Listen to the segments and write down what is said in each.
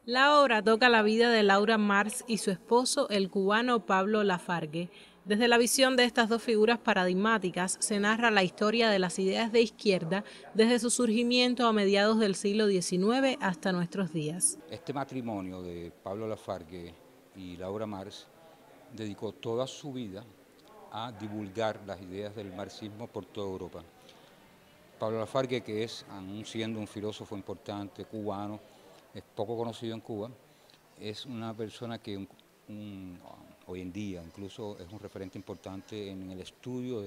La obra toca la vida de Laura Mars y su esposo, el cubano Pablo Lafargue. Desde la visión de estas dos figuras paradigmáticas se narra la historia de las ideas de izquierda desde su surgimiento a mediados del siglo XIX hasta nuestros días. Este matrimonio de Pablo Lafargue y Laura Mars dedicó toda su vida a divulgar las ideas del marxismo por toda Europa. Pablo Lafargue, que es, aún siendo un filósofo importante cubano, es poco conocido en Cuba, es una persona que hoy en día incluso es un referente importante en el estudio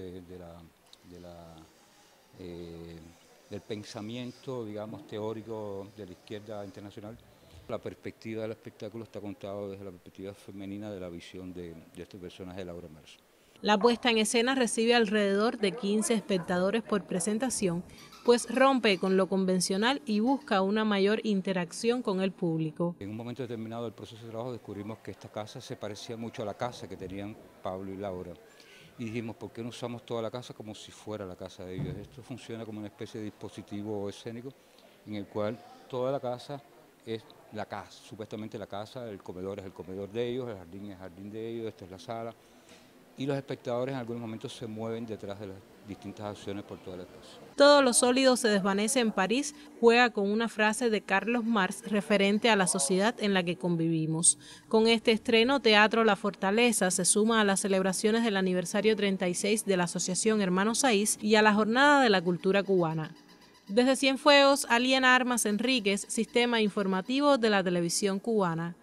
del pensamiento, digamos, teórico de la izquierda internacional. La perspectiva del espectáculo está contada desde la perspectiva femenina de la visión de este personaje de Laura Mars. La puesta en escena recibe alrededor de 15 espectadores por presentación, pues rompe con lo convencional y busca una mayor interacción con el público. En un momento determinado del proceso de trabajo descubrimos que esta casa se parecía mucho a la casa que tenían Pablo y Laura. Y dijimos, ¿por qué no usamos toda la casa como si fuera la casa de ellos? Esto funciona como una especie de dispositivo escénico en el cual toda la casa es la casa, supuestamente la casa, el comedor es el comedor de ellos, el jardín es el jardín de ellos, esta es la sala. Y los espectadores en algunos momentos se mueven detrás de las distintas acciones por toda la casa. Todo lo sólido se desvanece en París juega con una frase de Carlos Marx referente a la sociedad en la que convivimos. Con este estreno, Teatro La Fortaleza se suma a las celebraciones del aniversario 36 de la Asociación Hermanos Saiz y a la Jornada de la Cultura Cubana. Desde Cienfuegos, Aliena Armas Enríquez, Sistema Informativo de la Televisión Cubana.